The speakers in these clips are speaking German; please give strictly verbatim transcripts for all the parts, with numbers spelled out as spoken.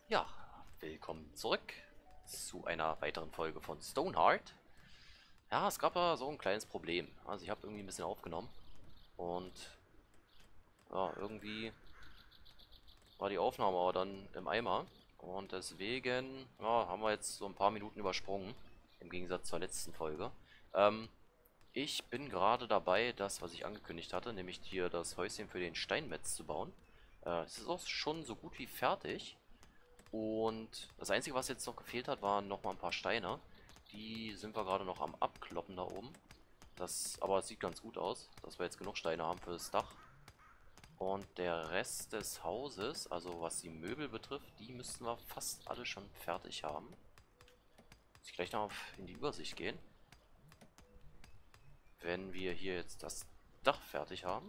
Ja, willkommen zurück zu einer weiteren Folge von Stoneheart. Ja, es gab ja so ein kleines Problem. Also ich habe irgendwie ein bisschen aufgenommen und ja, irgendwie war die Aufnahme aber dann im Eimer und deswegen ja, haben wir jetzt so ein paar Minuten übersprungen im Gegensatz zur letzten Folge. Ähm, ich bin gerade dabei, das, was ich angekündigt hatte, nämlich hier das Häuschen für den Steinmetz zu bauen. Äh, es ist auch schon so gut wie fertig. Und das Einzige, was jetzt noch gefehlt hat, waren noch mal ein paar Steine. Die sind wir gerade noch am Abkloppen da oben. Das, aber es sieht ganz gut aus, dass wir jetzt genug Steine haben für das Dach. Und der Rest des Hauses, also was die Möbel betrifft, die müssten wir fast alle schon fertig haben. Muss ich gleich noch in die Übersicht gehen. Wenn wir hier jetzt das Dach fertig haben.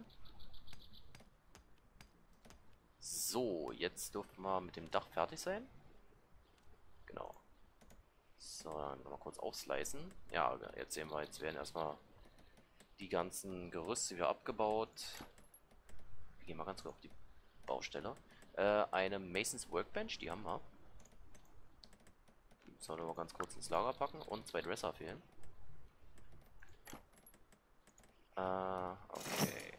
So, jetzt dürfen wir mit dem Dach fertig sein. Genau. So, dann mal kurz aufslicen. Ja, jetzt sehen wir, jetzt werden erstmal die ganzen Gerüste wieder abgebaut. Wir gehen mal ganz kurz auf die Baustelle. Äh, eine Masons Workbench, die haben wir. Die müssen wir mal ganz kurz ins Lager packen. Und zwei Dresser fehlen. Äh, okay.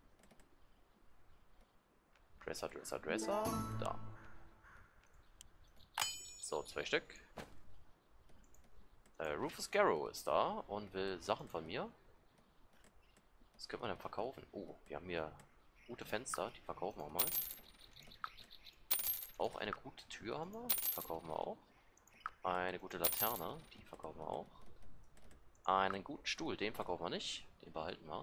Dresser, Dresser, Dresser. Da. So, zwei Stück. Äh, Rufus Garrow ist da und will Sachen von mir. Was können wir denn verkaufen? Oh, wir haben hier gute Fenster, die verkaufen wir mal. Auch eine gute Tür haben wir, verkaufen wir auch. Eine gute Laterne, die verkaufen wir auch. Einen guten Stuhl, den verkaufen wir nicht, den behalten wir.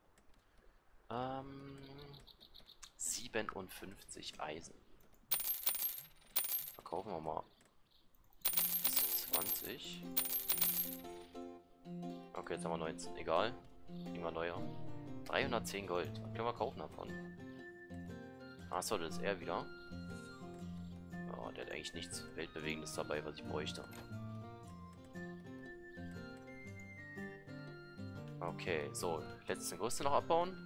Ähm, siebenundfünfzig Eisen. Verkaufen wir mal zwanzig. Okay, jetzt haben wir neunzehn, egal. Kriegen wir neuer. dreihundertzehn Gold, was können wir kaufen davon? Achso, das ist er wieder. Oh, der hat eigentlich nichts Weltbewegendes dabei, was ich bräuchte. Okay, so, letzte Gerüste noch abbauen.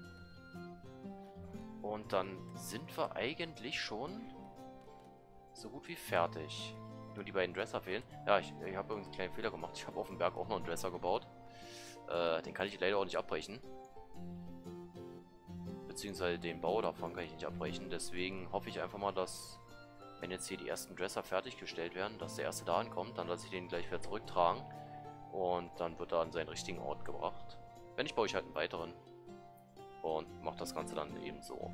Und dann sind wir eigentlich schon so gut wie fertig. Nur die beiden Dresser fehlen. Ja, ich, ich habe irgendwie einen kleinen Fehler gemacht. Ich habe auf dem Berg auch noch einen Dresser gebaut. Äh, den kann ich leider auch nicht abbrechen. Beziehungsweise den Bau davon kann ich nicht abbrechen. Deswegen hoffe ich einfach mal, dass, wenn jetzt hier die ersten Dresser fertiggestellt werden, dass der erste da ankommt. Dann lasse ich den gleich wieder zurücktragen. Und dann wird er an seinen richtigen Ort gebracht. Wenn nicht, baue ich halt einen weiteren. Und mache das Ganze dann eben so.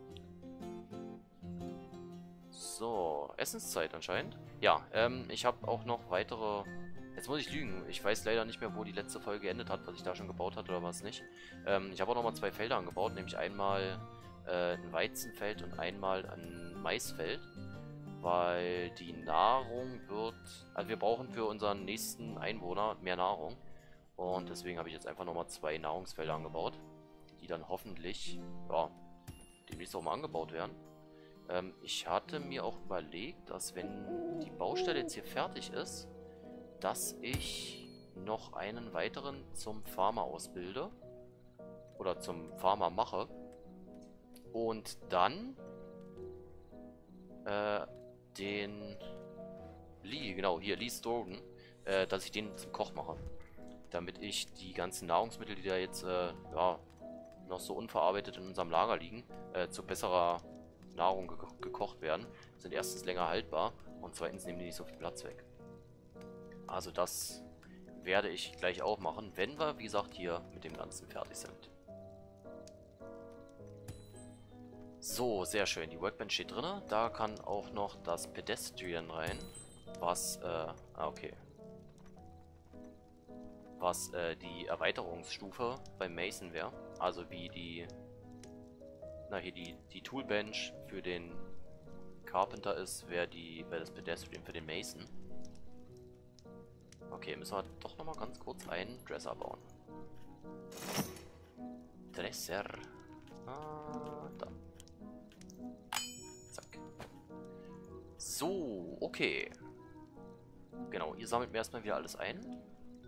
So, Essenszeit anscheinend. Ja, ähm, ich habe auch noch weitere... Jetzt muss ich lügen. Ich weiß leider nicht mehr, wo die letzte Folge geendet hat, was ich da schon gebaut hatte oder was nicht. Ähm, ich habe auch noch mal zwei Felder angebaut, nämlich einmal äh, ein Weizenfeld und einmal ein Maisfeld. Weil die Nahrung wird... Also wir brauchen für unseren nächsten Einwohner mehr Nahrung. Und deswegen habe ich jetzt einfach nochmal zwei Nahrungsfelder angebaut, die dann hoffentlich, ja, demnächst auch mal angebaut werden. Ähm, ich hatte mir auch überlegt, dass wenn die Baustelle jetzt hier fertig ist, dass ich noch einen weiteren zum Farmer ausbilde. Oder zum Farmer mache. Und dann äh, den Lee, genau, hier, Lee Storden, äh, dass ich den zum Koch mache. Damit ich die ganzen Nahrungsmittel, die da jetzt äh, ja, noch so unverarbeitet in unserem Lager liegen, äh, zu besserer Nahrung ge gekocht werden, sind erstens länger haltbar und zweitens nehmen die nicht so viel Platz weg. Also das werde ich gleich auch machen, wenn wir, wie gesagt, hier mit dem Ganzen fertig sind. So, sehr schön. Die Workbench steht drin. Da kann auch noch das Pedestrian rein. Was, äh, ah, okay. Was äh, die Erweiterungsstufe beim Mason wäre. Also wie die, na hier die, die Toolbench für den Carpenter ist, wäre die, wäre das Pedestrian für den Mason. Okay, müssen wir doch nochmal ganz kurz einen Dresser bauen. Dresser. Ah, da. Zack. So, okay. Genau, hier sammelt mir erstmal wieder alles ein.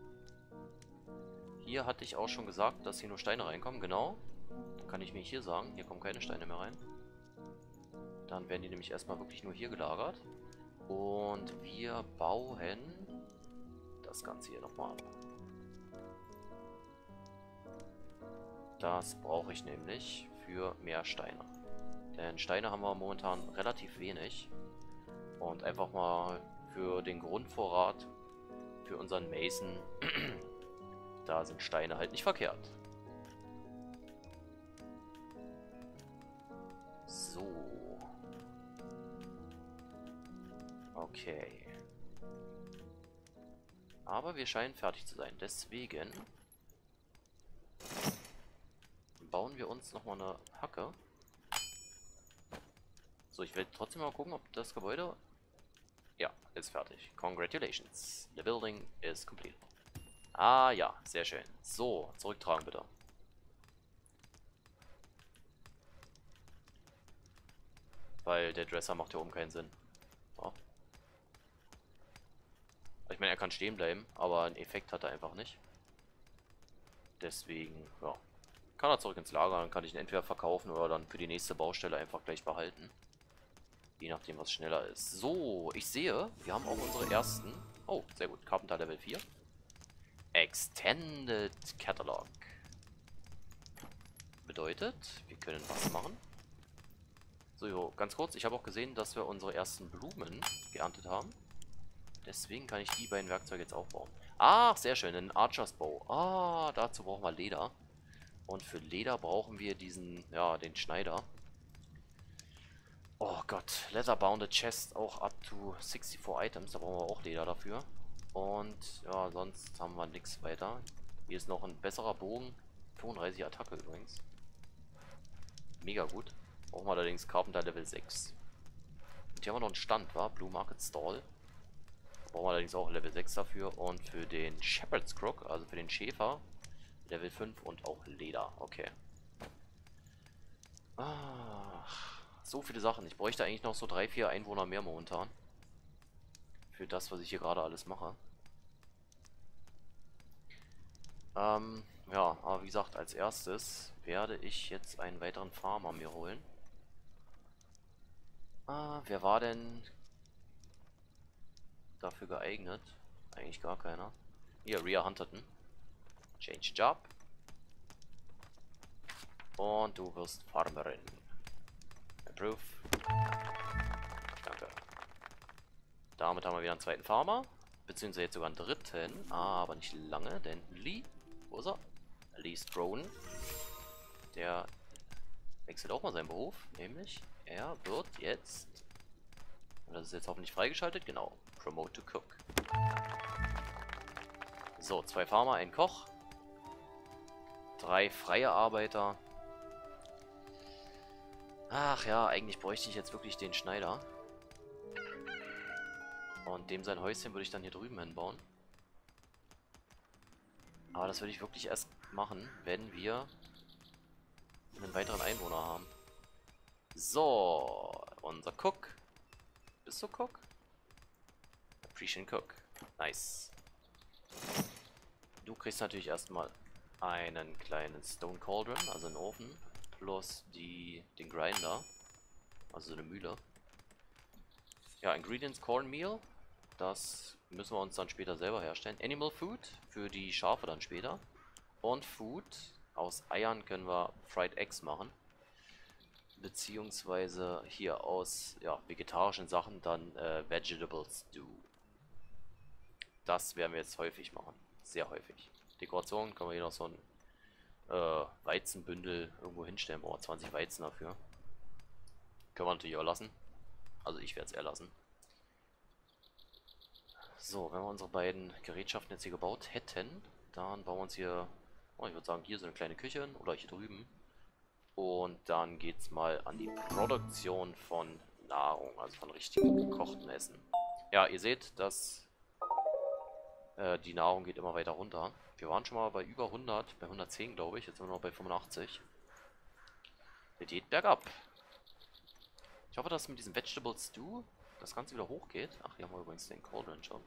Hier hatte ich auch schon gesagt, dass hier nur Steine reinkommen, genau. Dann kann ich mir hier sagen, hier kommen keine Steine mehr rein. Dann werden die nämlich erstmal wirklich nur hier gelagert. Und wir bauen das Ganze hier nochmal ab. Das brauche ich nämlich für mehr Steine. Denn Steine haben wir momentan relativ wenig. Und einfach mal für den Grundvorrat, für unseren Mason, da sind Steine halt nicht verkehrt. So. Okay. Aber wir scheinen fertig zu sein. Deswegen bauen wir uns nochmal eine Hacke. So, ich will trotzdem mal gucken, ob das Gebäude... Ja, ist fertig. Congratulations. The building is complete. Ah ja, sehr schön. So, zurücktragen bitte. Weil der Dresser macht hier oben keinen Sinn. So. Ich meine, er kann stehen bleiben, aber einen Effekt hat er einfach nicht. Deswegen, ja. Kann er zurück ins Lager, dann kann ich ihn entweder verkaufen oder dann für die nächste Baustelle einfach gleich behalten. Je nachdem, was schneller ist. So, ich sehe, wir haben auch unsere ersten... Oh, sehr gut. Carpenter Level vier. Extended Catalog. Bedeutet, wir können was machen. So, jo, ganz kurz. Ich habe auch gesehen, dass wir unsere ersten Blumen geerntet haben. Deswegen kann ich die beiden Werkzeuge jetzt auch bauen. Ach, sehr schön. Ein Archers Bow. Ah, dazu brauchen wir Leder. Und für Leder brauchen wir diesen, ja, den Schneider. Oh Gott, Leather Bounded Chest, auch up to sixty-four Items, da brauchen wir auch Leder dafür. Und ja, sonst haben wir nichts weiter. Hier ist noch ein besserer Bogen, fünfunddreißig Attacke übrigens. Mega gut. Brauchen wir allerdings Carpenter Level sechs. Und hier haben wir noch einen Stand, war Blue Market Stall. Brauchen wir allerdings auch Level sechs dafür. Und für den Shepherd's Crook, also für den Schäfer, Level fünf und auch Leder. Okay. Ach. So viele Sachen. Ich bräuchte eigentlich noch so drei, vier Einwohner mehr momentan. Für das, was ich hier gerade alles mache. Ähm, ja, aber wie gesagt, als erstes werde ich jetzt einen weiteren Farmer mir holen. Ah, wer war denn dafür geeignet? Eigentlich gar keiner. Hier, Rhea Hunterton. Change Job. Und du wirst Farmerin. Approve. Danke. Damit haben wir wieder einen zweiten Farmer. Beziehungsweise jetzt sogar einen dritten. Aber nicht lange, denn Lee, wo ist er? Lee Strone. Der wechselt auch mal seinen Beruf. Nämlich, er wird jetzt... Und das ist jetzt hoffentlich freigeschaltet. Genau. Promote to Cook. So, zwei Farmer, ein Koch. Drei freie Arbeiter. Ach ja, eigentlich bräuchte ich jetzt wirklich den Schneider. Und dem sein Häuschen würde ich dann hier drüben hinbauen. Aber das würde ich wirklich erst machen, wenn wir einen weiteren Einwohner haben. So, unser Cook. Bist du Cook? Appreciate Cook. Nice. Du kriegst natürlich erstmal einen kleinen Stone Cauldron, also einen Ofen. Plus die, den Grinder, also so eine Mühle. Ja, Ingredients Cornmeal, das müssen wir uns dann später selber herstellen. Animal Food für die Schafe dann später. Und Food, aus Eiern können wir Fried Eggs machen. Beziehungsweise hier aus ja, vegetarischen Sachen dann äh, Vegetable Stew. Das werden wir jetzt häufig machen, sehr häufig. Dekoration können wir hier noch so ein Äh, Weizenbündel irgendwo hinstellen. Oh, zwanzig Weizen dafür. Können wir natürlich auch lassen. Also ich werde es eher lassen. So, wenn wir unsere beiden Gerätschaften jetzt hier gebaut hätten, dann bauen wir uns hier, oh, ich würde sagen, hier so eine kleine Küche hin oder hier drüben. Und dann geht es mal an die Produktion von Nahrung, also von richtigem gekochten Essen. Ja, ihr seht, dass äh, die Nahrung geht immer weiter runter. Wir waren schon mal bei über hundert, bei hundertzehn glaube ich, jetzt sind wir noch bei fünfundachtzig. Der geht bergab. Ich hoffe, dass mit diesem Vegetable Stew das Ganze wieder hochgeht. Ach, hier haben wir übrigens den Cauldron schon.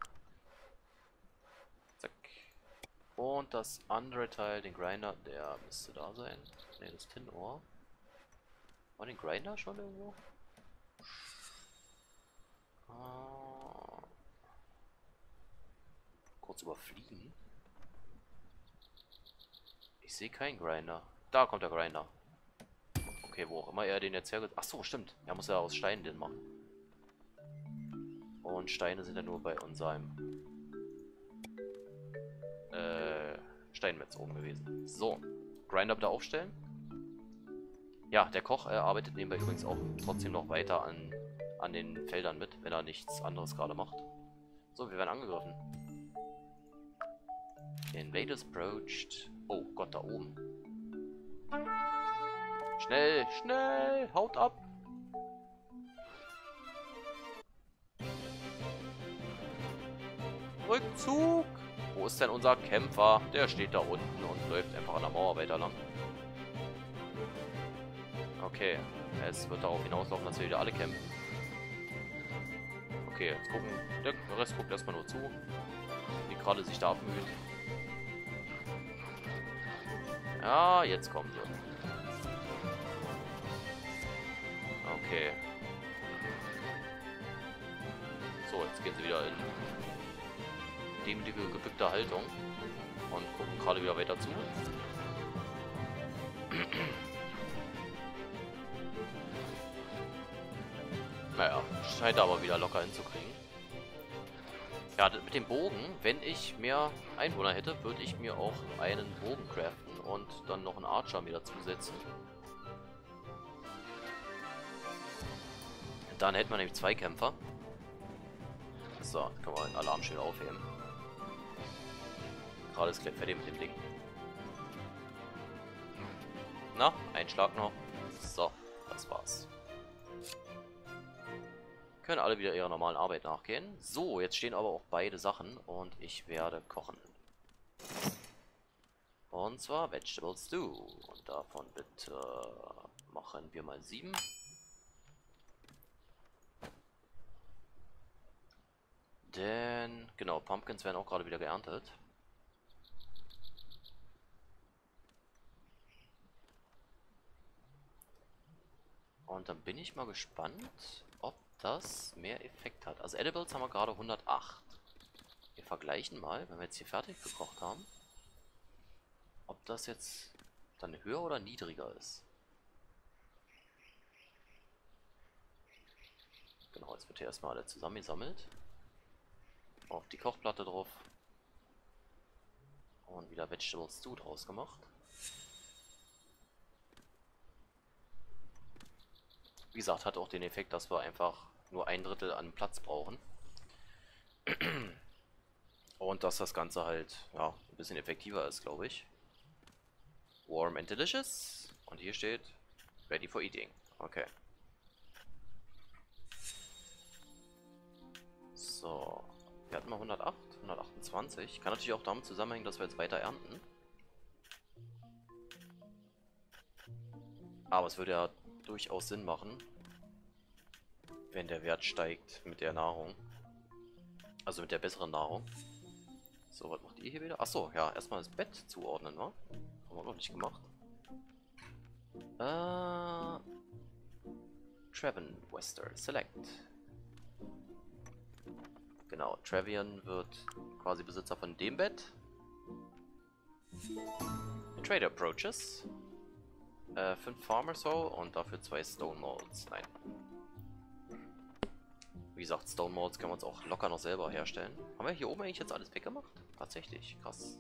Zack. Und das andere Teil, den Grinder, der müsste da sein. Ne, das Tin Ore. War den Grinder schon irgendwo? Ah. kurz überfliegen. Ich sehe keinen Grinder. Da kommt der Grinder. Okay, wo auch immer er den jetzt herge... Ach so, stimmt. Er muss ja aus Stein den machen. Und Steine sind ja nur bei unserem äh, Steinmetz oben gewesen. So, Grinder bitte aufstellen. Ja, der Koch äh, arbeitet nebenbei übrigens auch trotzdem noch weiter an, an den Feldern mit, wenn er nichts anderes gerade macht. So, wir werden angegriffen. Invaders approached. Oh Gott, da oben. Schnell, schnell, haut ab. Rückzug. Wo ist denn unser Kämpfer? Der steht da unten und läuft einfach an der Mauer weiter lang. Okay, es wird darauf hinauslaufen, dass wir wieder alle kämpfen. Okay, jetzt gucken. Der Rest guckt erstmal nur zu, wie gerade sich da abmüht. Ja, jetzt kommen sie. Okay. So, jetzt gehen sie wieder in demütige, gebückte Haltung und gucken gerade wieder weiter zu. Naja, scheint aber wieder locker hinzukriegen. Ja, mit dem Bogen, wenn ich mehr Einwohner hätte, würde ich mir auch einen Bogen craften und dann noch einen Archer mir dazusetzen. Dann hätte man nämlich zwei Kämpfer. So, können wir den Alarmschild aufheben. Gerade ist gleich fertig mit dem Ding. Na, ein Schlag noch. So, das war's. Können alle wieder ihrer normalen Arbeit nachgehen. So, jetzt stehen aber auch beide Sachen und ich werde kochen. Und zwar Vegetable Stew. Und davon bitte machen wir mal sieben. Denn, genau, Pumpkins werden auch gerade wieder geerntet. Und dann bin ich mal gespannt, ob das mehr Effekt hat. Also Edibles haben wir gerade hundertacht. Wir vergleichen mal, wenn wir jetzt hier fertig gekocht haben, ob das jetzt dann höher oder niedriger ist. Genau, jetzt wird hier erstmal alle zusammengesammelt. Auf die Kochplatte drauf. Und wieder Vegetable Stew draus gemacht. Wie gesagt, hat auch den Effekt, dass wir einfach nur ein Drittel an Platz brauchen. Und dass das Ganze halt ja, ein bisschen effektiver ist, glaube ich. Warm and delicious. Und hier steht Ready for eating. Okay. So. Wir hatten mal hundertacht, hundertachtundzwanzig. Kann natürlich auch damit zusammenhängen, dass wir jetzt weiter ernten. Aber es würde ja durchaus Sinn machen, wenn der Wert steigt mit der Nahrung. Also mit der besseren Nahrung. So, was macht ihr hier wieder? Achso, ja, erstmal das Bett zuordnen, wa? Haben wir noch nicht gemacht. Äh. Treven Wester Select. Genau, Trevian wird quasi Besitzer von dem Bett. The Trader approaches. Äh, fünf Farmers Hole und dafür zwei Stone Molds. Nein. Wie gesagt, Stone Molds können wir uns auch locker noch selber herstellen. Haben wir hier oben eigentlich jetzt alles weggemacht? Tatsächlich, krass.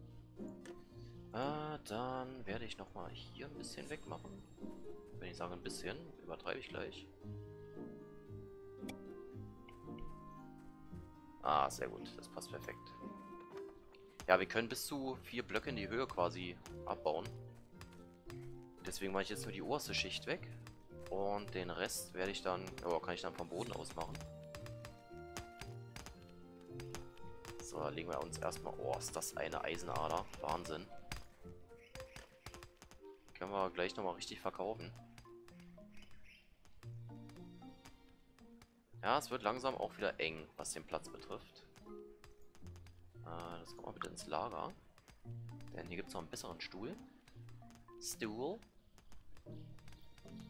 Äh, dann werde ich nochmal hier ein bisschen wegmachen. Wenn ich sage ein bisschen, übertreibe ich gleich. Ah, sehr gut, das passt perfekt. Ja, wir können bis zu vier Blöcke in die Höhe quasi abbauen. Deswegen mache ich jetzt nur die oberste Schicht weg. Und den Rest werde ich dann, oh, kann ich dann vom Boden aus machen. So, da legen wir uns erstmal, oh, ist das eine Eisenader. Wahnsinn. Können wir gleich nochmal richtig verkaufen. Ja, es wird langsam auch wieder eng, was den Platz betrifft. Äh, das kommt mal bitte ins Lager. Denn hier gibt es noch einen besseren Stuhl. Stuhl.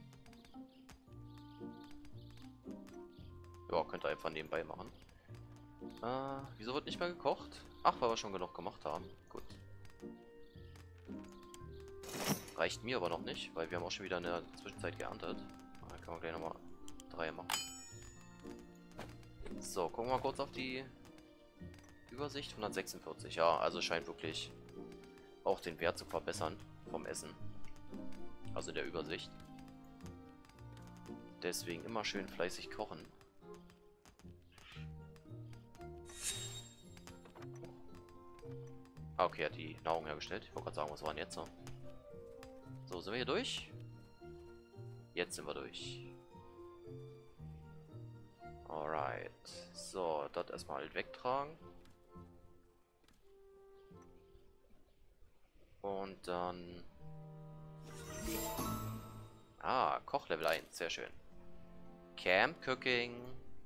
Ja, könnt ihr einfach nebenbei machen. Äh, wieso wird nicht mehr gekocht? Ach, weil wir schon genug gemacht haben. Gut. Reicht mir aber noch nicht, weil wir haben auch schon wieder in der Zwischenzeit geerntet. Da können wir gleich nochmal drei machen. So, gucken wir mal kurz auf die Übersicht. hundertsechsundvierzig, ja, also scheint wirklich auch den Wert zu verbessern vom Essen. Also in der Übersicht. Deswegen immer schön fleißig kochen. Ah, okay, hat die Nahrung hergestellt. Ich wollte gerade sagen, was war denn jetzt so? So, sind wir hier durch? Jetzt sind wir durch. Alright. So, das erstmal halt wegtragen. Und dann... Ah, Kochlevel eins, sehr schön. Camp Cooking.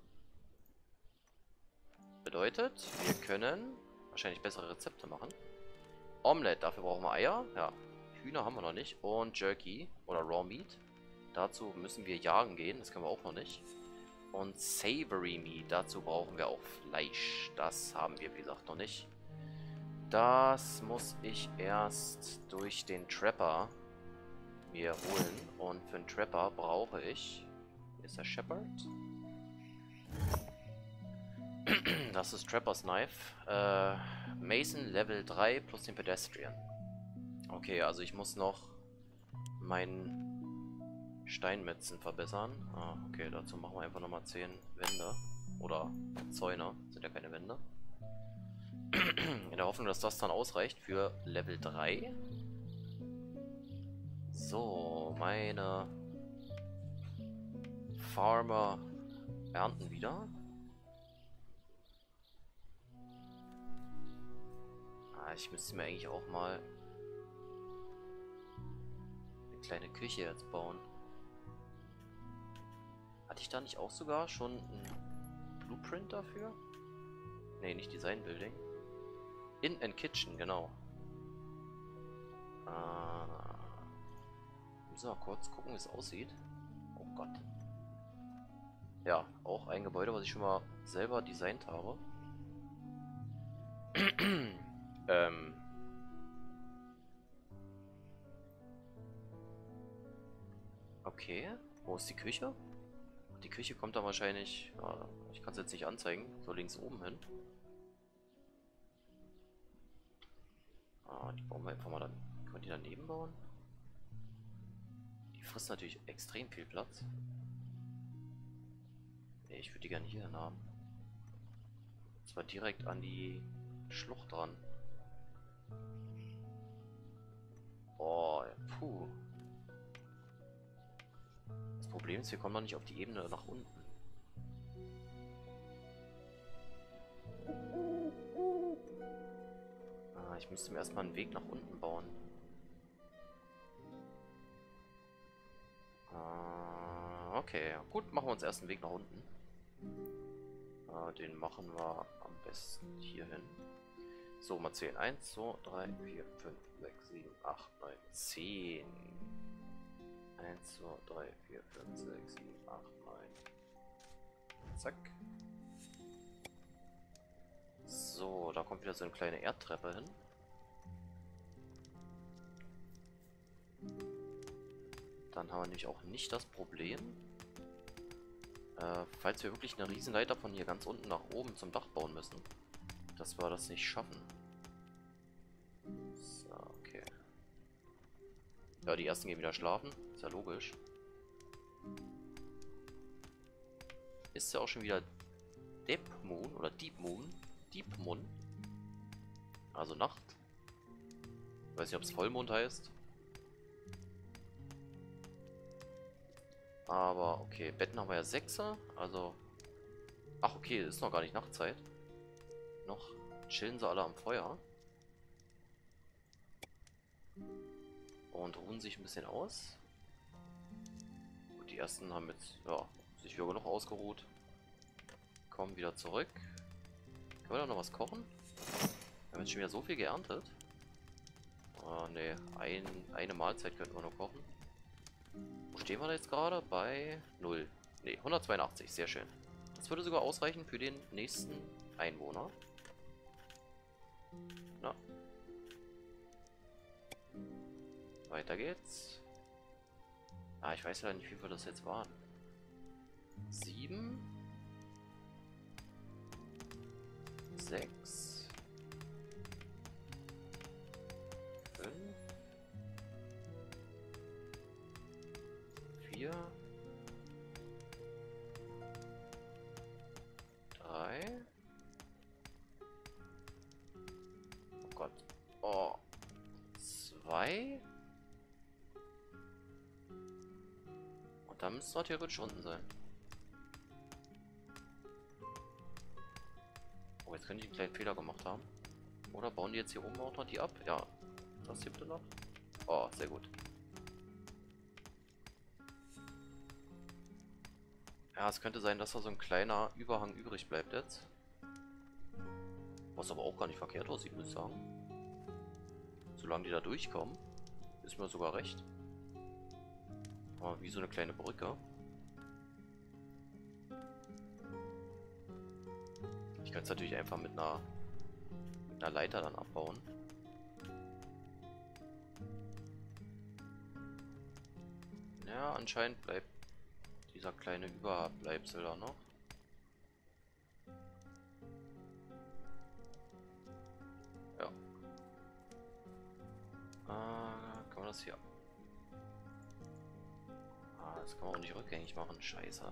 Bedeutet, wir können wahrscheinlich bessere Rezepte machen. Omelette, dafür brauchen wir Eier. Ja, Hühner haben wir noch nicht. Und Jerky oder Raw Meat. Dazu müssen wir jagen gehen, das können wir auch noch nicht. Und Savory Meat, dazu brauchen wir auch Fleisch. Das haben wir, wie gesagt, noch nicht. Das muss ich erst durch den Trapper mir holen. Und für den Trapper brauche ich... Hier ist der Shepherd. Das ist Trappers Knife. Äh, Mason Level drei plus den Pedestrian. Okay, also ich muss noch meinen Steinmetzen verbessern. Ah, okay, dazu machen wir einfach nochmal zehn Wände. Oder Zäune, sind ja keine Wände. In der Hoffnung, dass das dann ausreicht für Level drei. So, meine Farmer ernten wieder. Ah, ich müsste mir eigentlich auch mal eine kleine Küche jetzt bauen. Hatte ich da nicht auch sogar schon ein Blueprint dafür? Ne, nicht Design Building. In and Kitchen, genau. Ah, müssen wir kurz gucken, wie es aussieht. Oh Gott. Ja, auch ein Gebäude, was ich schon mal selber designt habe. ähm. Okay, wo ist die Küche? Die Küche kommt da wahrscheinlich... Ja, ich kann es jetzt nicht anzeigen. So links oben hin. Ah, die bauen wir einfach mal dann... Können wir die daneben bauen? Die frisst natürlich extrem viel Platz. Nee, ich würde die gerne hier haben. Zwar direkt an die Schlucht dran. Oh, puh. Das Problem ist, wir kommen noch nicht auf die Ebene nach unten. Ah, ich müsste mir erstmal einen Weg nach unten bauen. Ah, okay, gut, machen wir uns erst einen Weg nach unten. Ah, den machen wir am besten hier hin. So, mal zählen. eins, zwei, drei, vier, fünf, sechs, sieben, acht, neun, zehn. eins, zwei, drei, vier, fünf, sechs, sieben, acht, neun. Zack. So, da kommt wieder so eine kleine Erdtreppe hin. Dann haben wir nämlich auch nicht das Problem, äh, falls wir wirklich eine Riesenleiter von hier ganz unten nach oben zum Dach bauen müssen, dass wir das nicht schaffen. So, okay. Ja, die ersten gehen wieder schlafen. Ist ja logisch. Ist ja auch schon wieder Deep Moon oder Deep Moon. Deep Moon. Also Nacht. Ich weiß nicht, ob es Vollmond heißt. Aber okay, Betten haben wir ja sechser. Also. Ach okay, ist noch gar nicht Nachtzeit. Noch chillen sie alle am Feuer. Und ruhen sich ein bisschen aus. Und die ersten haben jetzt, ja, sich wieder genug ausgeruht. Kommen wieder zurück. Können wir da noch was kochen? Wir haben jetzt schon wieder so viel geerntet. Oh ne, ein, eine Mahlzeit könnten wir noch kochen. Wo stehen wir da jetzt gerade? Bei null. Ne, hundertzweiundachtzig, sehr schön. Das würde sogar ausreichen für den nächsten Einwohner. Na. Weiter geht's. Ah, ich weiß ja nicht, wie viel das jetzt waren. Sieben. Sechs. Fünf. Vier. Drei. Oh Gott. Oh. Zwei. Und dann müsste es theoretisch unten sein. Oh, jetzt könnte ich einen kleinen Fehler gemacht haben. Oder bauen die jetzt hier oben auch noch die ab? Ja. Das hier bitte noch. Oh, sehr gut. Ja, es könnte sein, dass da so ein kleiner Überhang übrig bleibt jetzt. Was aber auch gar nicht verkehrt aussieht, muss ich sagen. Solange die da durchkommen, ist mir sogar recht. Aber wie so eine kleine Brücke. Ich kann es natürlich einfach mit einer, mit einer Leiter dann abbauen. Ja, anscheinend bleibt dieser kleine Überbleibsel da noch. Ja. Äh, kann man das hier... Ah, das kann man auch nicht rückgängig machen. Scheiße.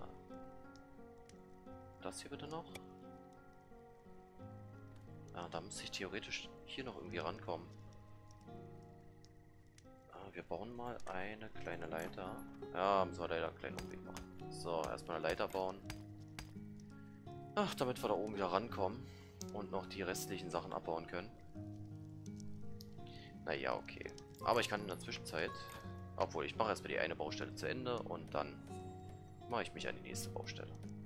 Das hier bitte noch. Ja, da müsste ich theoretisch hier noch irgendwie rankommen. Ah, wir bauen mal eine kleine Leiter. Ja, müssen wir leider einen kleinen Umweg machen. So, erstmal eine Leiter bauen. Ach, damit wir da oben wieder rankommen. Und noch die restlichen Sachen abbauen können. Naja, okay. Aber ich kann in der Zwischenzeit... Obwohl, ich mache erstmal die eine Baustelle zu Ende und dann mache ich mich an die nächste Baustelle.